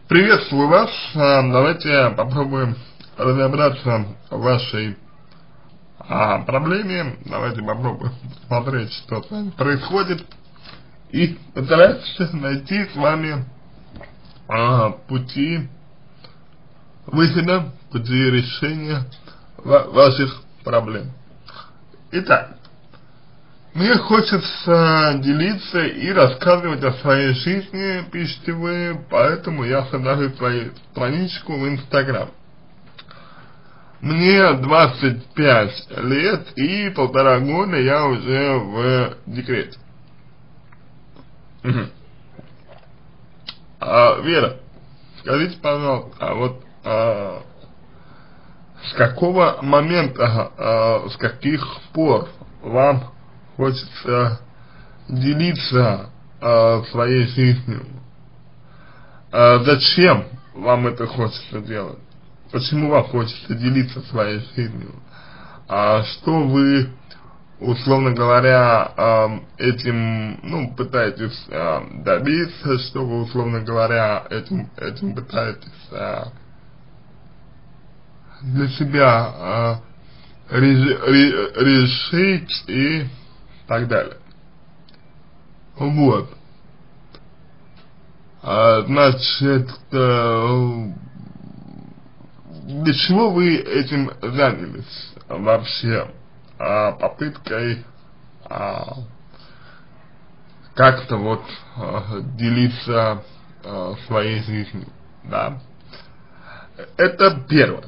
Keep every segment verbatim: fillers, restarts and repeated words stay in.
Приветствую вас. Давайте попробуем разобраться в вашей а, проблеме. Давайте попробуем посмотреть, что с вами происходит, и постараться найти с вами а, пути выхода, пути решения ва ваших проблем. Итак, мне хочется делиться и рассказывать о своей жизни, пишите вы, поэтому я создаю свою страничку в Инстаграм. Мне двадцать пять лет, и полтора года я уже в декрете. Угу. А, Вера, скажите, пожалуйста, а вот а, с какого момента, а, с каких пор вам хочется делиться э, своей жизнью? Э, зачем вам это хочется делать? Почему вам хочется делиться своей жизнью? А что вы, условно говоря, э, этим, ну, пытаетесь э, добиться, что вы, условно говоря, этим, этим пытаетесь э, для себя э, решить и так далее. Вот. А, значит, э, для чего вы этим занялись вообще? А, попыткой а, как-то вот а, делиться а, своей жизнью, да? Это первое.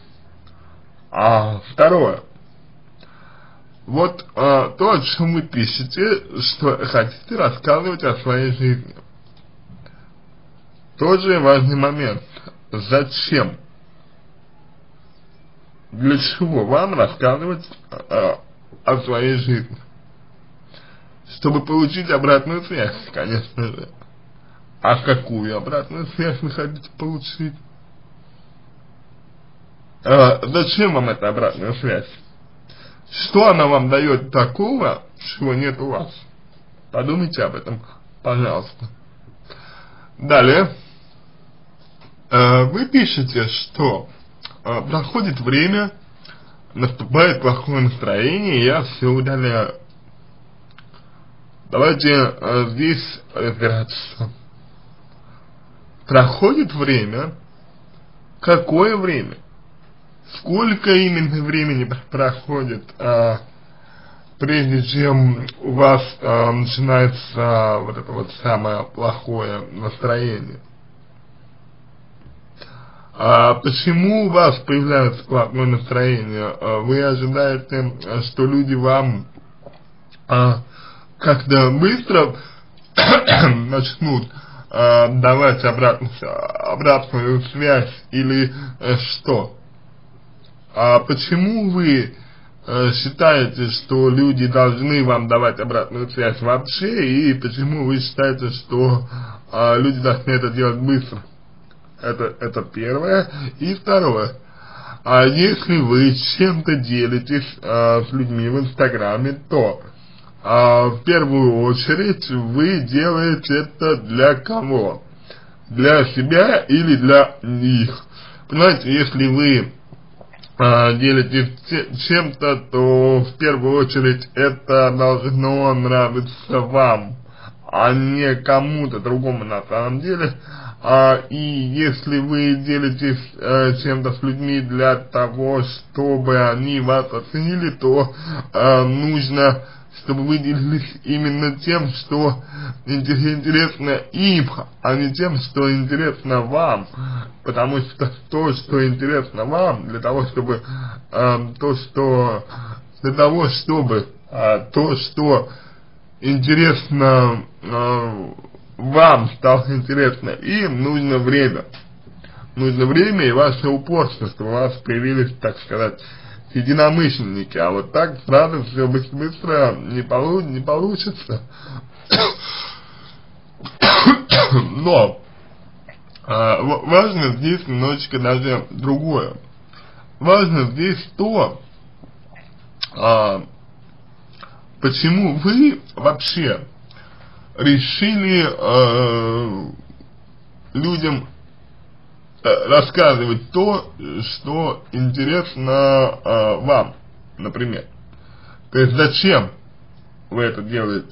А второе. Вот э, то, о чем вы пишете, что хотите рассказывать о своей жизни. Тоже важный момент. Зачем? Для чего вам рассказывать э, о своей жизни? Чтобы получить обратную связь, конечно же. А какую обратную связь вы хотите получить? Э, зачем вам эта обратная связь? Что она вам дает такого, чего нет у вас? Подумайте об этом, пожалуйста. Далее. Э, вы пишете, что э, проходит время, наступает плохое настроение, и я все удаляю. Давайте э, здесь разбираться. Проходит время. Какое время? Сколько именно времени проходит, а, прежде чем у вас а, начинается вот это вот самое плохое настроение? А почему у вас появляется плохое настроение? А вы ожидаете, что люди вам а, как-то быстро начнут а, давать обратную, обратную связь или а, что? А почему вы э, считаете, что люди должны вам давать обратную связь вообще, и почему вы считаете, что э, люди должны это делать быстро? Это, это первое. И второе. А если вы чем-то делитесь э, с людьми в Инстаграме, то э, в первую очередь вы делаете это для кого? Для себя или для них? Понимаете, если вы делитесь чем-то, то в первую очередь это должно нравиться вам, а не кому-то другому на самом деле. А, и если вы делитесь э, чем-то с людьми для того, чтобы они вас оценили, то э, нужно, чтобы вы делились именно тем, что интересно им, а не тем, что интересно вам. Потому что то, что интересно вам, для того, чтобы э, то, что для того, чтобы э, то, что интересно э, вам, стало интересно им, нужно время. Нужно время и ваше упорство, чтобы у вас появились, так сказать, единомышленники. А вот так сразу все быстро не, полу не получится. Но а, важно здесь немножечко даже другое. Важно здесь то, а, почему вы вообще решили э, людям э, рассказывать то, что интересно э, вам, например. То есть зачем вы это делаете?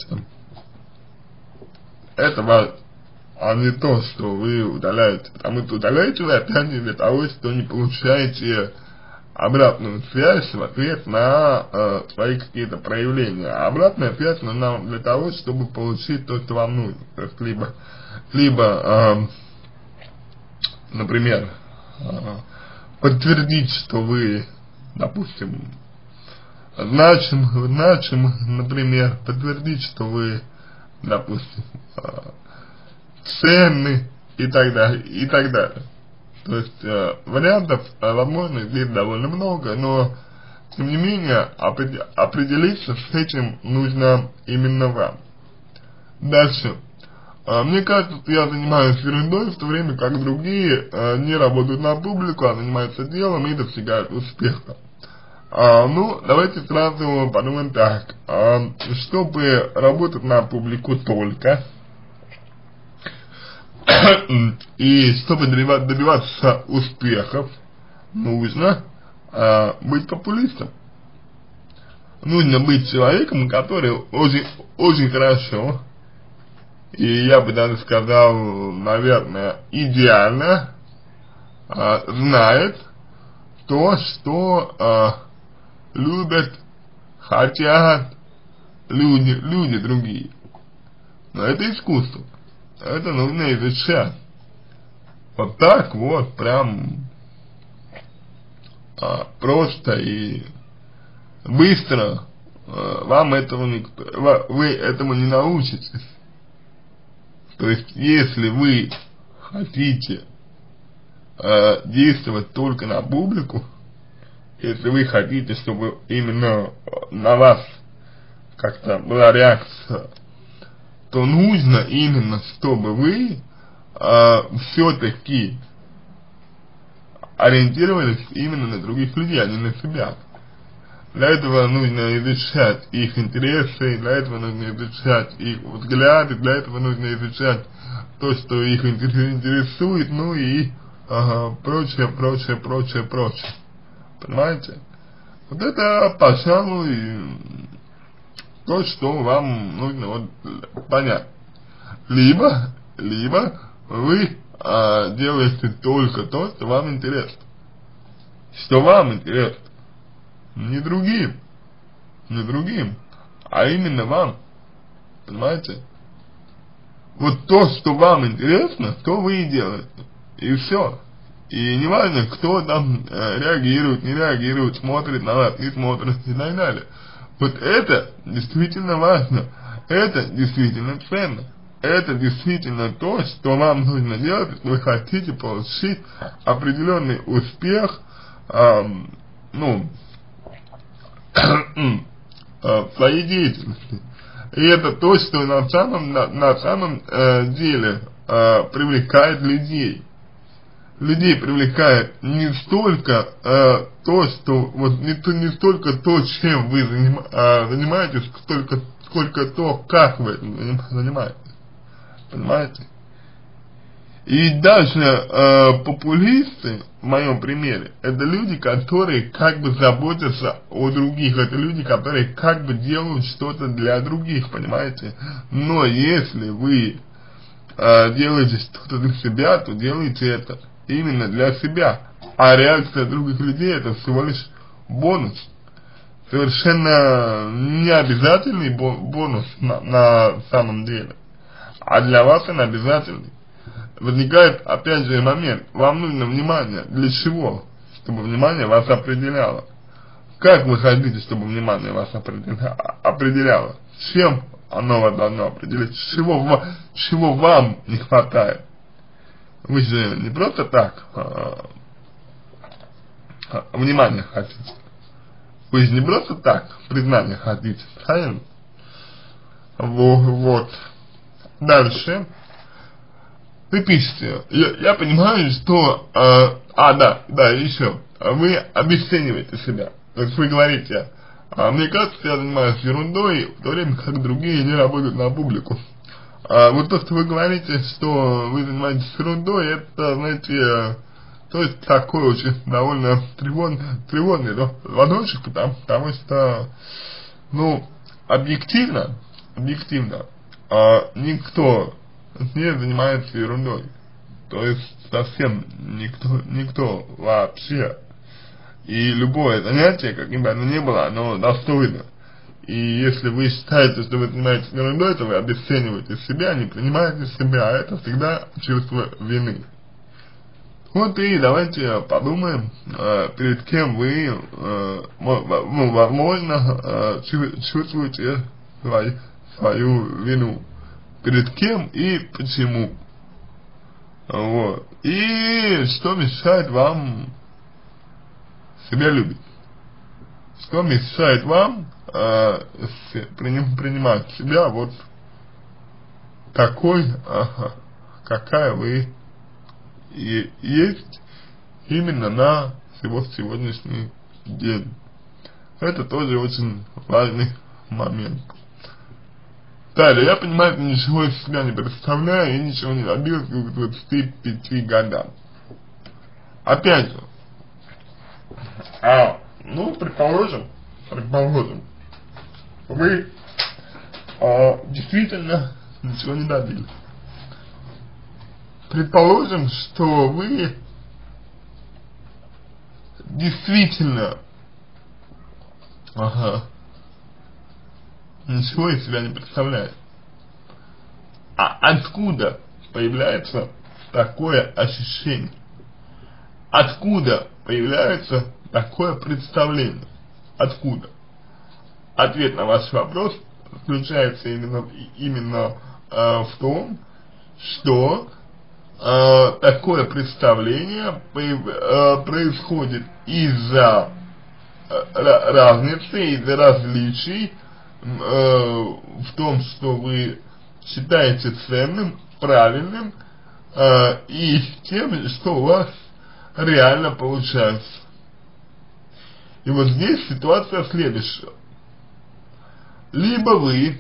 Это важно, а не то, что вы удаляете. Потому что удаляете вы опять из-за того, что не получаете обратную связь в ответ на э, свои какие-то проявления. А обратная связь нужна для того, чтобы получить то, что вам нужно. То есть либо, либо э, например, э, подтвердить, что вы, допустим, значим, значим, например, подтвердить, что вы, допустим, э, ценны и так далее, и так далее. То есть э, вариантов, э, возможно, здесь довольно много, но тем не менее определиться с этим нужно именно вам. Дальше. Э, мне кажется, что я занимаюсь ерундой, в то время как другие э, не работают на публику, а занимаются делом и достигают успеха. Э, ну, давайте сразу подумаем так. Э, чтобы работать на публику только, и чтобы добиваться успехов, нужно э, быть популистом. Нужно быть человеком, который очень, очень хорошо, и я бы даже сказал, наверное, идеально э, знает то, что э, любят, хотят люди, люди другие. Но это искусство. Это нужно изучать. Вот так вот, прям а, просто и быстро а, вам этого никто, вы этому не научитесь. То есть, если вы хотите а, действовать только на публику, если вы хотите, чтобы именно на вас как-то была реакция, то нужно именно, чтобы вы э, все-таки ориентировались именно на других людей, а не на себя. Для этого нужно изучать их интересы, для этого нужно изучать их взгляды, для этого нужно изучать то, что их интересует, ну и ага, прочее, прочее, прочее, прочее. Понимаете? Вот это, пожалуй, то, что вам нужно вот понять. Либо, либо вы а, делаете только то, что вам интересно. Что вам интересно. Не другим. Не другим. А именно вам. Понимаете? Вот то, что вам интересно, то вы и делаете. И все. И не важно, кто там э, реагирует, не реагирует, смотрит на вас, не смотрит и так далее. Вот это действительно важно, это действительно ценно, это действительно то, что вам нужно делать, если вы хотите получить определенный успех, эм, ну, в своей деятельности. И это то, что на самом, на, на самом э, деле э, привлекает людей. Людей привлекает не столько э, то, что вот не, то, не столько то, чем вы заним, э, занимаетесь, столько, сколько то, как вы этим занимаетесь. Понимаете? И даже э, популисты, в моем примере, это люди, которые как бы заботятся о других, это люди, которые как бы делают что-то для других, понимаете? Но если вы э, делаете что-то для себя, то делайте это именно для себя, а реакция других людей это всего лишь бонус, совершенно необязательный бонус на, на самом деле, а для вас он обязательный. Возникает опять же момент, вам нужно внимание, для чего? Чтобы внимание вас определяло. Как вы хотите, чтобы внимание вас определяло? Чем оно вас должно определить? Чего, чего вам не хватает? Вы же не просто так а, а, внимание хотите. Вы же не просто так признание хотите, правильно? Вот. вот. Дальше. Вы пишете, я, я понимаю, что, а, а, да, да, еще, вы обесцениваете себя. То есть вы говорите, а, мне кажется, я занимаюсь ерундой, в то время как другие не работают на публику. А, вот то, что вы говорите, что вы занимаетесь ерундой, это, знаете, То есть такой очень довольно тревожный, тревожный звоночек, потому, потому что, ну, объективно, объективно, а, никто не занимается ерундой. То есть совсем никто, никто вообще. И любое занятие, каким бы оно ни было, оно достойно. И если вы считаете, что вы занимаетесь ерундой, то вы обесцениваете себя, не принимаете себя, а это всегда чувство вины. Вот и давайте подумаем, э, перед кем вы, э, ну, возможно, э, чувствуете свою, свою вину. Перед кем и почему. Вот. И что мешает вам себя любить. Что мешает вам э, принимать себя вот такой, ага, какая вы и есть именно на всего сегодняшний день. Это тоже очень важный момент. Далее, я понимаю, что ничего из себя не представляю и ничего не добился к двадцати пяти годам. Опять же, а, ну, предположим, предположим, вы а, действительно ничего не добились. Предположим, что вы действительно ага, ничего из себя не представляете. А откуда появляется такое ощущение? Откуда появляется такое представление? Откуда? Ответ на ваш вопрос заключается именно, именно э, в том, что э, такое представление э, происходит из-за э, разницы, из-за различий э, в том, что вы считаете ценным, правильным э, и тем, что у вас реально получается. И вот здесь ситуация следующая. Либо вы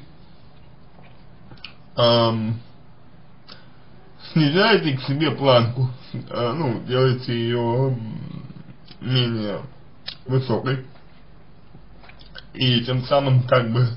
эм, снижаете к себе планку, э, ну, делаете ее менее высокой, и тем самым как бы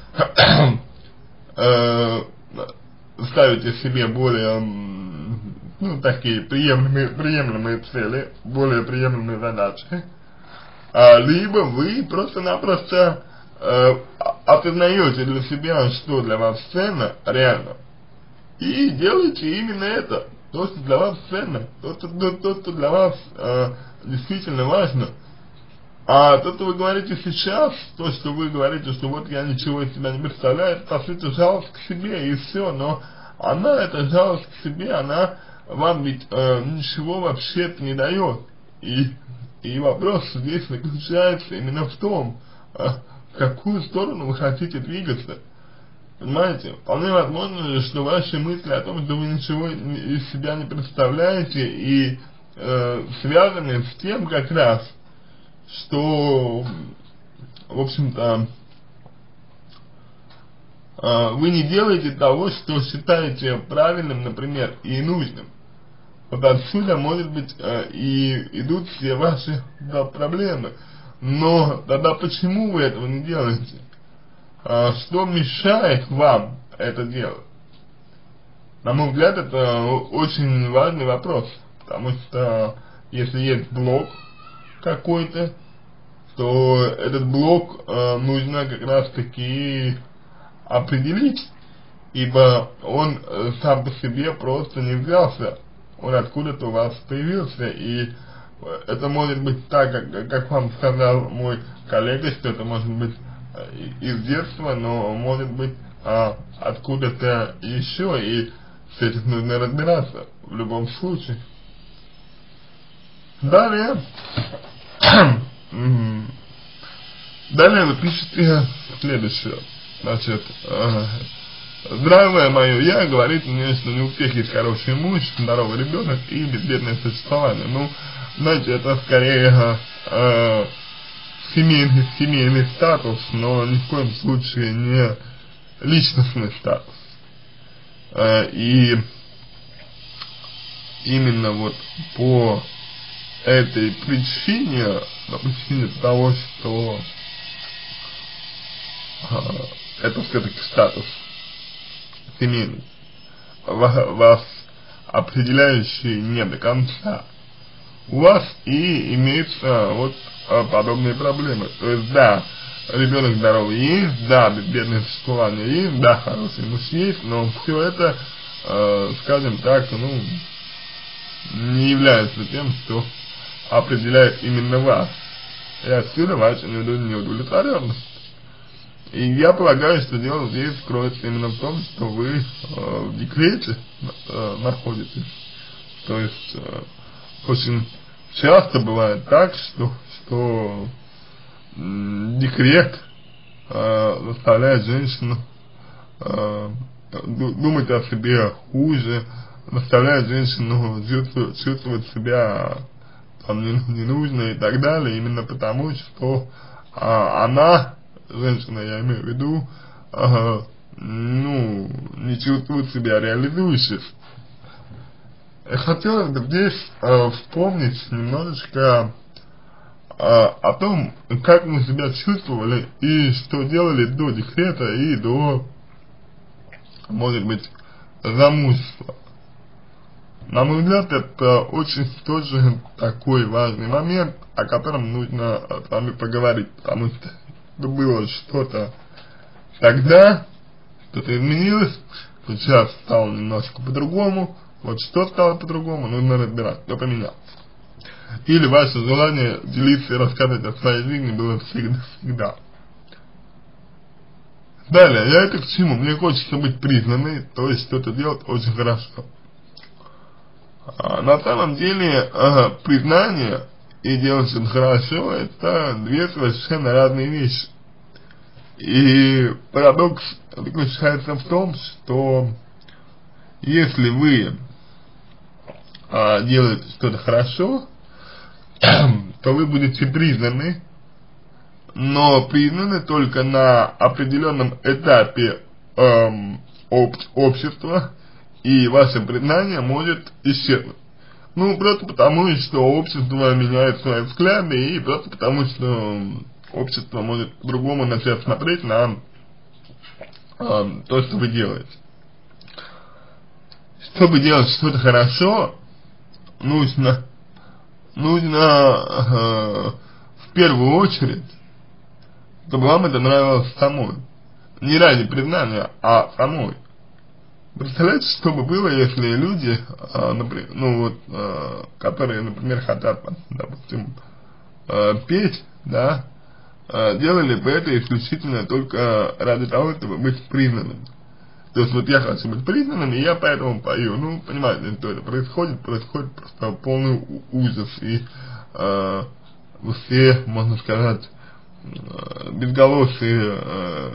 э, ставите себе более, ну, такие приемлемые, приемлемые цели, более приемлемые задачи, а, либо вы просто-напросто э, осознаете для себя, что для вас ценно, реально, и делаете именно это, то, что для вас ценно, то, то, то, то что для вас э, действительно важно. А то, что вы говорите сейчас, то, что вы говорите, что вот я ничего из себя не представляю, это, по сути, жалость к себе, и все, но она, эта жалость к себе, она вам ведь э, ничего вообще-то не дает. И, и вопрос здесь заключается именно в том, э, в какую сторону вы хотите двигаться. Понимаете? Вполне возможно, что ваши мысли о том, что вы ничего из себя не представляете, и э, связаны с тем как раз, что, в общем-то, э, вы не делаете того, что считаете правильным, например, и нужным. Вот отсюда, может быть, э, и идут все ваши, да, проблемы. Но тогда почему вы этого не делаете? Э, что мешает вам это делать? На мой взгляд, это очень важный вопрос. Потому что если есть блок какой-то, то этот блок э, нужно как раз таки определить, ибо он э, сам по себе просто не взялся, он откуда-то у вас появился, и это может быть так, как, как вам сказал мой коллега, что это может быть э, из детства, но может быть э, откуда-то еще, и с этим нужно разбираться в любом случае. Далее, далее вы пишете следующее. Значит, э, здравое мое я говорит мне, что не у всех есть хороший муж, здоровый ребенок и безбедное существование. Ну, знаете, это скорее э, семейный, семейный статус, но ни в коем случае не личностный статус. Э, и именно вот по этой причине, по причине того, что э, это все-таки статус семейный, вас определяющий не до конца, у вас и имеются вот подобные проблемы. То есть, да, ребенок здоровый есть, да, бедное существование есть, да, хороший муж есть, но все это, э, скажем так, ну, не является тем, что определяет именно вас. И отсюда ваша неудовлетворенность. И я полагаю, что дело здесь кроется именно в том, что вы э, в декрете э, находитесь. То есть, э, очень часто бывает так, что, что м, декрет э, заставляет женщину э, думать о себе хуже, заставляет женщину чувствовать, чувствовать себя там ненужной и так далее, именно потому, что э, она, женщина, я имею в виду, э, ну, не чувствует себя реализующей. Я хотел бы здесь э, вспомнить немножечко э, о том, как мы себя чувствовали и что делали до декрета и до, может быть, замужества. На мой взгляд, это очень тоже такой важный момент, о котором нужно с вами поговорить, потому что было что-то тогда, что-то изменилось, сейчас стало немножко по-другому. Вот что стало по-другому, нужно разбирать, что поменялось. Или ваше желание делиться и рассказывать о своей жизни было всегда-всегда. Далее, я это к чему? Мне хочется быть признанной, то есть что-то делать очень хорошо. А на самом деле, ага, признание и делать что-то хорошо, это две совершенно разные вещи. И парадокс заключается в том, что если вы а, делаете что-то хорошо, то вы будете признаны, но признаны только на определенном этапе эм, об, общества, и ваше признание может исчезнуть. Ну, просто потому, что общество меняет свои взгляды, и просто потому, что общество может по-другому начать смотреть на эм, то, что вы делаете. Чтобы делать что-то хорошо, нужно, нужно э, в первую очередь, чтобы вам это нравилось самой. Не ради признания, а самой. Представляете, что бы было, если люди, э, например, ну вот, э, которые, например, хотят, допустим, э, петь, да, э, делали бы это исключительно только ради того, чтобы быть признанным. То есть вот я хочу быть признанным, и я поэтому пою. Ну, понимаете, что это происходит, происходит просто полный ужас. И э, все, можно сказать, э, безголосые э,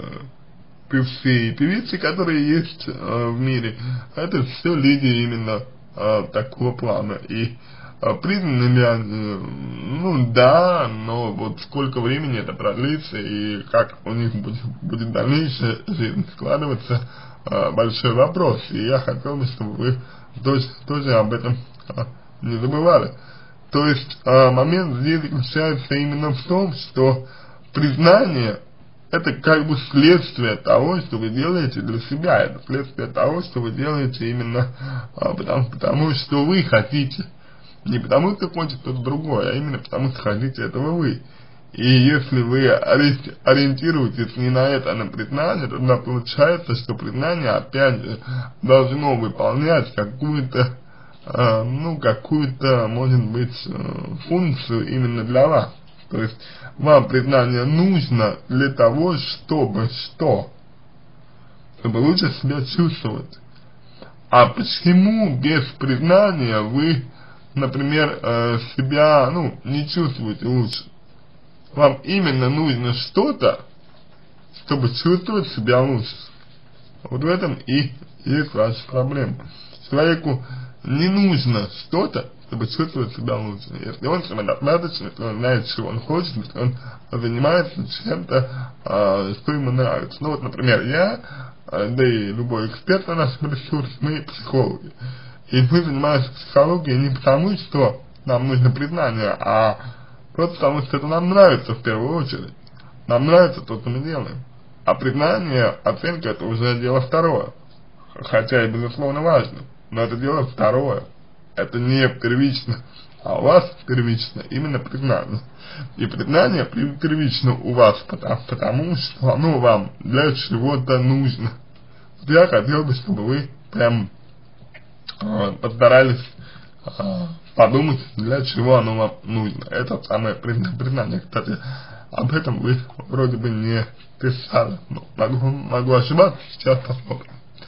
певцы и певицы, которые есть э, в мире, это все люди именно э, такого плана. И э, признаны ли они, ну да, но вот сколько времени это продлится, и как у них будет, будет дальнейшая жизнь складываться, большой вопрос, и я хотел бы, чтобы вы тоже, тоже об этом а, не забывали. То есть а, момент здесь заключается именно в том, что признание это как бы следствие того, что вы делаете для себя, это следствие того, что вы делаете именно а, потому, потому что вы хотите, не потому что хочет кто-то другой, а именно потому что хотите этого вы. И если вы ориентируетесь не на это, а на признание, то тогда получается, что признание опять же должно выполнять какую-то, э, ну, какую-то, может быть, э, функцию именно для вас. То есть вам признание нужно для того, чтобы что? Чтобы лучше себя чувствовать. А почему без признания вы, например, э, себя, ну, не чувствуете лучше? Вам именно нужно что-то, чтобы чувствовать себя лучше. Вот в этом и есть ваша проблема. Человеку не нужно что-то, чтобы чувствовать себя лучше. Если он самодостаточен, если он знает, чего он хочет, если он занимается чем-то, э, что ему нравится. Ну вот, например, я, э, да и любой эксперт на нашем ресурсе, мы психологи. И мы занимаемся психологией не потому, что нам нужно признание, а просто потому что это нам нравится в первую очередь. Нам нравится то, что мы делаем. А признание, оценка — это уже дело второе. Хотя и безусловно важно, но это дело второе. Это не первично, а у вас первично именно признание. И признание первично у вас, потому, потому что оно вам для чего-то нужно. Я хотел бы, чтобы вы прям э, постарались э, подумать, для чего оно вам нужно. Это самое признание. Кстати, об этом вы вроде бы не писали. Могу, могу ошибаться, сейчас посмотрим.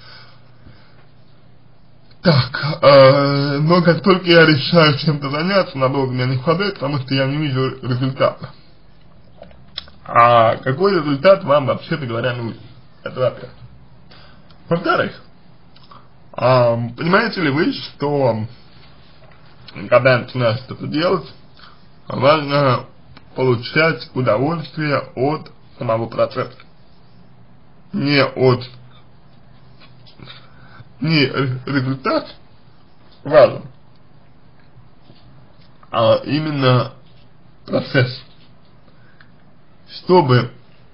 Так, э, но как только я решаю чем-то заняться, надолго меня не хватает, потому что я не вижу результата. А какой результат вам, вообще-то говоря, нужен? Это во-первых. Во-вторых, э, понимаете ли вы, что когда начинаешь что-то делать, важно получать удовольствие от самого процесса. Не от не результат важен, а именно процесс. Чтобы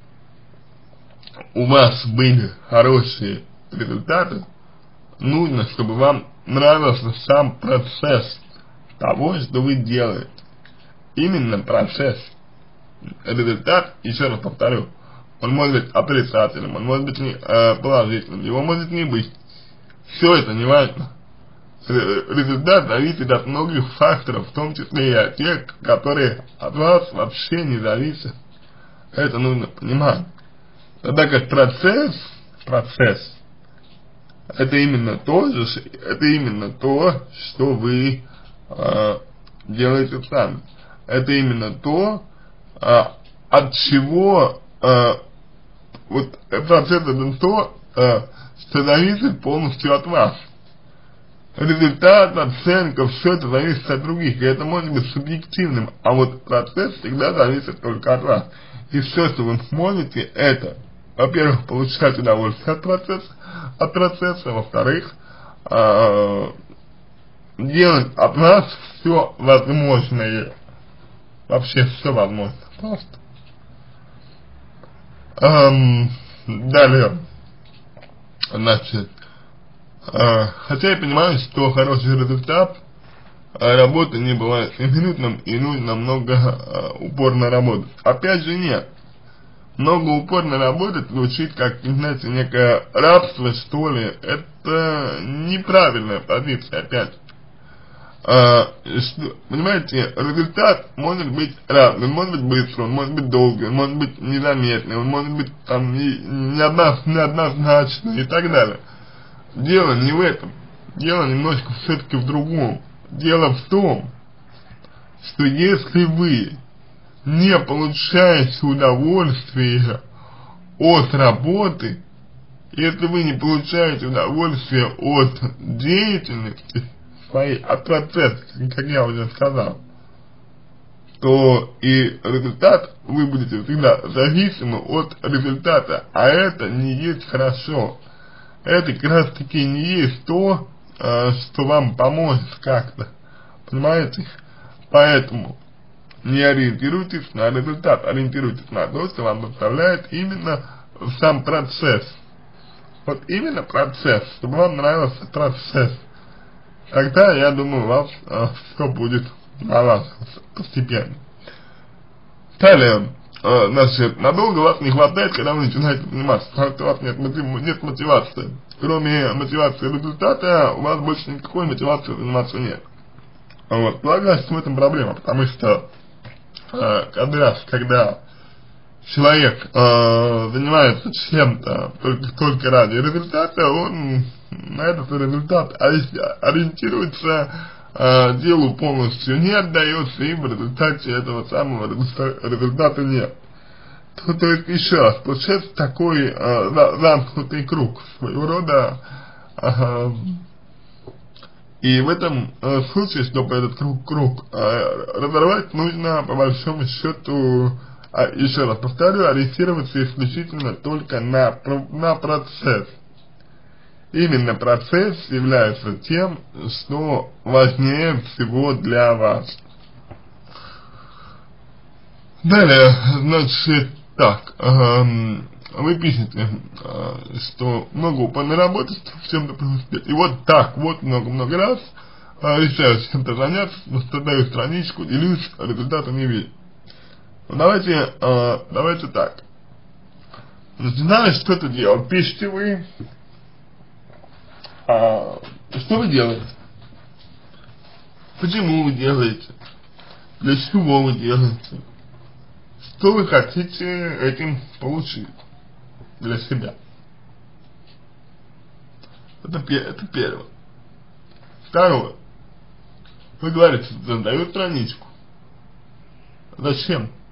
у вас были хорошие результаты, нужно, чтобы вам нравился сам процесс того, что вы делаете. Именно процесс. Результат, еще раз повторю, он может быть отрицательным, он может быть не, э, положительным, его может не быть. Все это не важно. Результат зависит от многих факторов, в том числе и от тех, которые от вас вообще не зависят. Это нужно понимать. Тогда как процесс, процесс, это именно то же, это именно то, что вы э, делаете сами. Это именно то, э, от чего э, вот процесс это то, э, что зависит полностью от вас. Результат, оценка, все это зависит от других, и это может быть субъективным, а вот процесс всегда зависит только от вас. И все, что вы сможете, это, во-первых, получать удовольствие от процесса, от процесса, во-вторых, э, делать от вас все возможное, вообще все возможно, просто. Эм, далее. Значит, э, хотя я понимаю, что хороший результат э, работы не бывает минутным и нужно много э, упорно работать. Опять же нет. Много упорно работать звучит как, знаете, некое рабство, что ли. Это неправильная позиция, опять. Э, что, понимаете, результат может быть разным, он может быть быстрый, он может быть долгий, он может быть незаметный, он может быть там неоднозначный и так далее. Дело не в этом, дело немножко все-таки в другом. Дело в том, что если вы не получаете удовольствие от работы, если вы не получаете удовольствие от деятельности своей, от процесса, как я уже сказал, то и результат вы будете всегда зависимы от результата, а это не есть хорошо. Это как раз таки не есть то, э, что вам поможет как-то, понимаете? Поэтому не ориентируйтесь на результат, ориентируйтесь на то, что вам доставляет именно сам процесс. Вот именно процесс, чтобы вам нравился процесс. Тогда, я думаю, у вас э, все будет налаживаться постепенно. Далее, э, значит, надолго вас не хватает, когда вы начинаете заниматься, потому что у вас нет, мотив, нет мотивации. Кроме мотивации результата, у вас больше никакой мотивации заниматься нет. Вот, полагаю, что в этом проблема, потому что э, каждый раз, когда человек э, занимается чем-то только, только ради результата, он на этот результат ориентируется, э, делу полностью не отдается, и в результате этого самого результата нет. То, то есть, еще раз, получается такой э, замкнутый круг, своего рода, э, и в этом э, случае, чтобы этот круг, круг э, разорвать, нужно, по большому счету, а, еще раз повторю, ориентироваться исключительно только на, на процесс. именно процесс является тем, что важнее всего для вас. Далее, значит, так, эм, вы пишете, э, что много упорной работы, чтобы в чем-то преуспеть. И вот так, вот много-много раз э, решаю чем-то заняться, создаю страничку, делюсь, результата не видим. Ну, давайте, э, давайте так. Начинаешь что-то делать, пишите вы, а, что вы делаете, почему вы делаете, для чего вы делаете, что вы хотите этим получить для себя. Это, это первое. Второе. Вы говорите, создаю страничку. Зачем?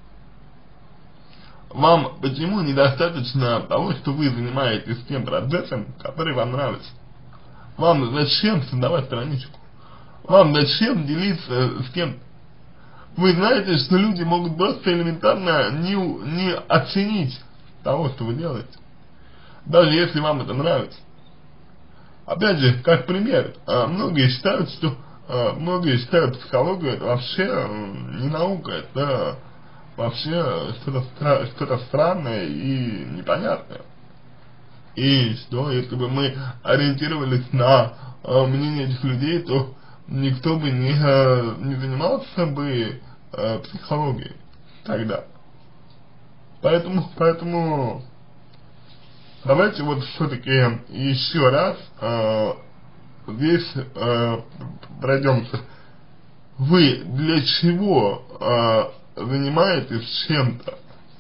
Вам почему недостаточно того, что вы занимаетесь тем процессом, который вам нравится? Вам зачем создавать страничку? Вам зачем делиться с кем-то? Вы знаете, что люди могут просто элементарно не, не оценить того, что вы делаете. Даже если вам это нравится. Опять же, как пример, многие считают, что многие считают психологию это вообще не наука, это вообще что-то что-то странное и непонятное. И что, если бы мы ориентировались на э, мнение этих людей, то никто бы не, э, не занимался бы э, психологией тогда. Поэтому, поэтому давайте вот все-таки еще раз э, здесь э, пройдемся. Вы для чего э, занимаетесь чем-то?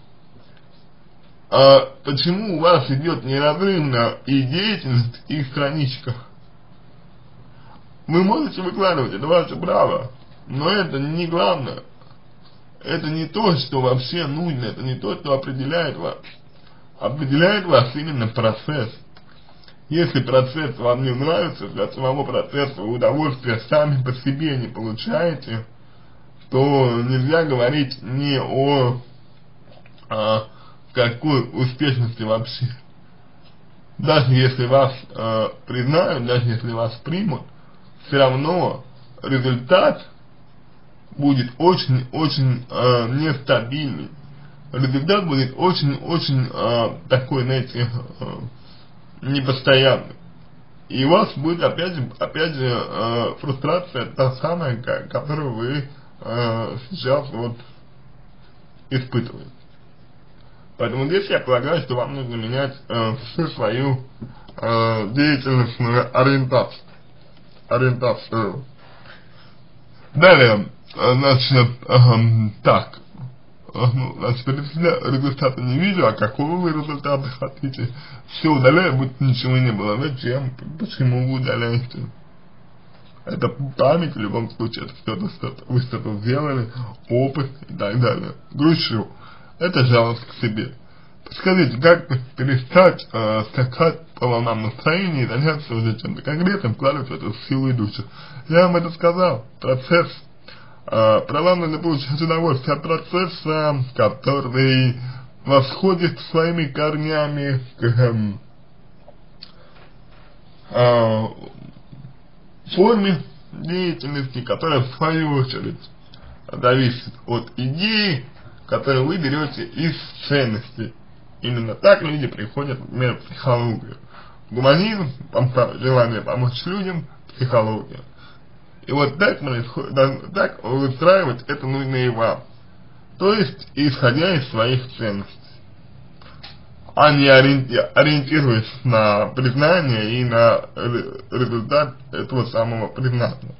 А почему у вас идет неразрывно и деятельность, и страничка? Вы можете выкладывать, это ваше право, но это не главное. Это не то, что вообще нужно, это не то, что определяет вас. Определяет вас именно процесс. Если процесс вам не нравится, для самого процесса вы удовольствия сами по себе не получаете, то нельзя говорить не о... о какой успешности вообще. Даже если вас э, признают, даже если вас примут, все равно результат будет очень-очень э, нестабильный. Результат будет очень-очень э, такой, знаете, э, непостоянный. И у вас будет опять же, опять же э, фрустрация та самая, которую вы э, сейчас вот испытываете. Поэтому здесь я полагаю, что вам нужно менять э, всю свою э, деятельностную ориентацию. ориентацию. Далее, э, значит, э, так, э, ну, значит, результата не вижу, а какого вы результата хотите? Все удаляю, будто ничего не было. Зачем? Почему вы удаляете? Это память, в любом случае, это что-то, что-то, вы что-то сделали, опыт и так далее. Грущу. Это жалость к себе. Скажите, как перестать э, скакать по волнам настроения и заняться уже чем-то конкретным, вкладывать в эту силу и душу? Я вам это сказал. Процесс. Э, права нужно получать удовольствие от процесса, который восходит своими корнями к э, э, форме деятельности, которая в свою очередь зависит от идеи, которые вы берете из ценностей. Именно так люди приходят, например, в психологию. Гуманизм, желание помочь людям, психология. И вот так происходит, так выстраивать это нужно и вам. То есть, исходя из своих ценностей. А не ориентируясь на признание и на результат этого самого признания.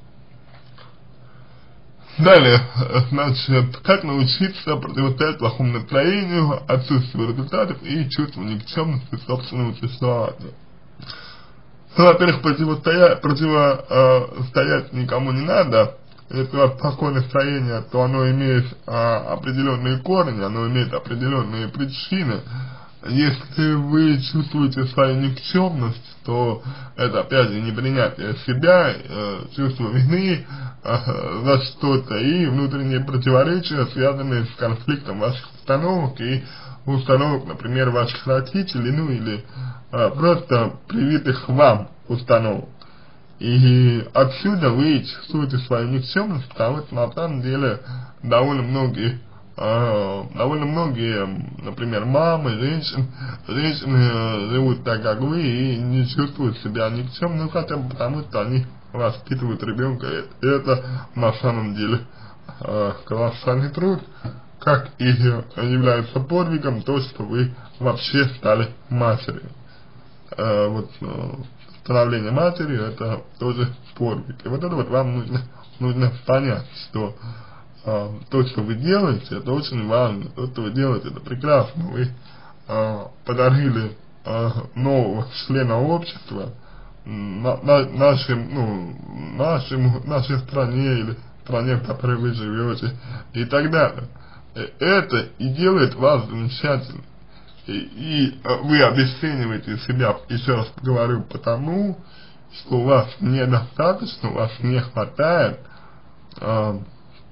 Далее, значит, как научиться противостоять плохому настроению, отсутствию результатов и чувству никчемности собственного существования. Ну, во-первых, противостоять, противостоять никому не надо. Если у вас плохое настроение, то оно имеет а, определенные корни, оно имеет определенные причины. Если вы чувствуете свою никчемность, то это опять же непринятие себя, э, чувство вины э, за что-то и внутренние противоречия, связанные с конфликтом ваших установок и установок, например, ваших родителей, ну или а, просто привитых вам установок. И отсюда вы чувствуете свою никчемность, потому что на самом деле довольно многие, э, довольно многие, например, мамы, женщины, женщины живут так, как вы, и не чувствуют себя никчемными, хотя бы потому, что они воспитывают ребенка. И это на самом деле э, колоссальный труд, как и является подвигом то, что вы вообще стали матерью. Э, вот, э, становление матерью — это тоже подвиг. И вот это вот вам нужно, нужно понять, что э, то, что вы делаете, это очень важно. То, что вы делаете, это прекрасно. Вы э, подарили э, нового члена общества на, на, нашим, ну, нашему, нашей стране или стране, в которой вы живете, и так далее. Это и делает вас замечательным. И, и вы обесцениваете себя, еще раз говорю, потому что у вас недостаточно, у вас не хватает э,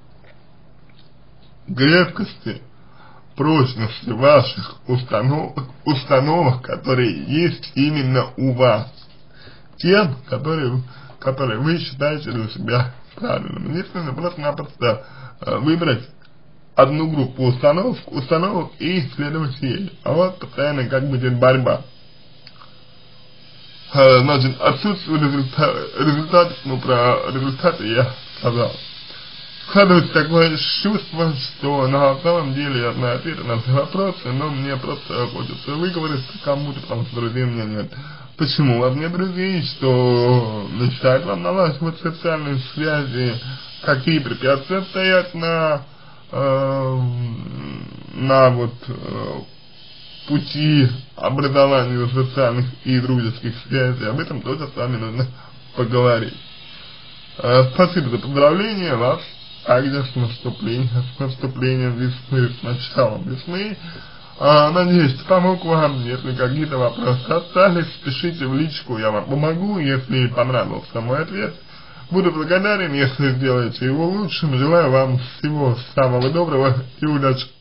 крепкости, прочности ваших установок, установок, которые есть именно у вас, тем, которые, которые вы считаете для себя правильным. Единственное, просто-напросто э, выбрать одну группу установок, установок и следовать ей. А вот постоянно как бы идет борьба. А, значит, отсутствие результата, результат, ну про результаты я сказал. Складывается такое чувство, что на самом деле я знаю ответы на все вопросы, но мне просто хочется выговориться кому-то, потому что друзей у меня нет. Почему у вас нет друзей, что мешает вам налаживать социальные связи, какие препятствия стоят на Э, на вот э, пути образования социальных и дружеских связей. Об этом тоже с вами нужно поговорить. Э, спасибо за поздравления вас также с наступлением, с наступлением весны, с началом весны. Э, надеюсь, что помог вам. Если какие-то вопросы остались, пишите в личку, я вам помогу. Если понравился мой ответ, буду благодарен, если сделаете его лучшим. Желаю вам всего самого доброго и удачи.